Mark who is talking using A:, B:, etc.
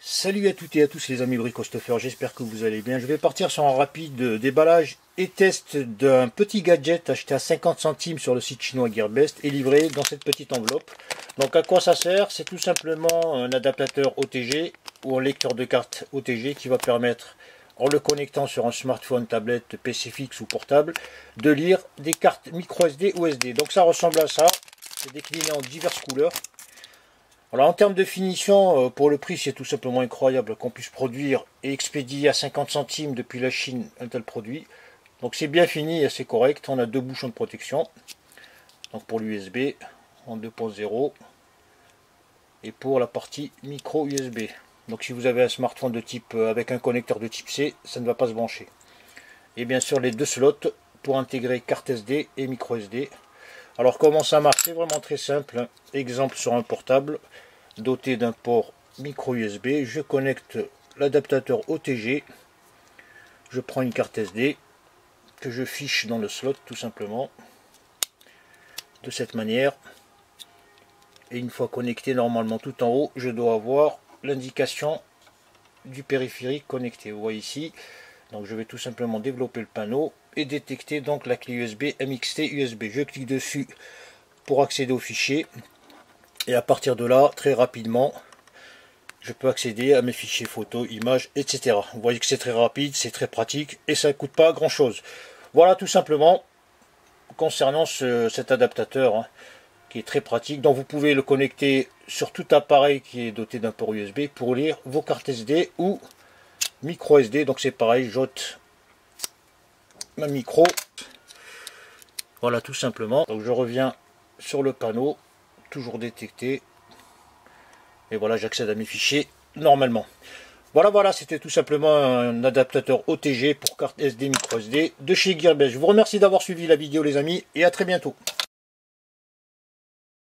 A: Salut à toutes et à tous les amis bricostuffers, j'espère que vous allez bien. Je vais partir sur un rapide déballage et test d'un petit gadget acheté à 50 centimes sur le site chinois Gearbest et livré dans cette petite enveloppe. Donc à quoi ça sert? C'est tout simplement un adaptateur OTG ou un lecteur de carte OTG qui va permettre, en le connectant sur un smartphone, tablette, PC fixe ou portable, de lire des cartes micro SD ou SD. Donc ça ressemble à ça, c'est décliné en diverses couleurs. Alors en termes de finition, pour le prix, c'est tout simplement incroyable qu'on puisse produire et expédier à 50 centimes depuis la Chine un tel produit. Donc c'est bien fini et c'est correct. On a deux bouchons de protection. Donc pour l'USB en 2.0 et pour la partie micro USB. Donc si vous avez un smartphone de type avec un connecteur de type C, ça ne va pas se brancher. Et bien sûr les deux slots pour intégrer carte SD et micro SD. Alors comment ça marche? C'est vraiment très simple. Exemple sur un portable doté d'un port micro USB, je connecte l'adaptateur OTG, je prends une carte SD que je fiche dans le slot tout simplement de cette manière, et une fois connecté, normalement tout en haut je dois avoir l'indication du périphérique connecté. Vous voyez ici, donc je vais tout simplement développer le panneau et détecter donc la clé USB MXT USB. Je clique dessus pour accéder au fichier et à partir de là, très rapidement, je peux accéder à mes fichiers photos, images, etc. Vous voyez que c'est très rapide, c'est très pratique et ça ne coûte pas grand chose. Voilà tout simplement concernant cet adaptateur qui est très pratique. Donc vous pouvez le connecter sur tout appareil qui est doté d'un port USB pour lire vos cartes SD ou micro SD. Donc c'est pareil, j'ôte ma micro. Voilà tout simplement. Donc je reviens sur le panneau, toujours détecté, et voilà, j'accède à mes fichiers normalement. Voilà, c'était tout simplement un adaptateur OTG pour carte SD micro SD de chez Gearbest. Je vous remercie d'avoir suivi la vidéo les amis et à très bientôt.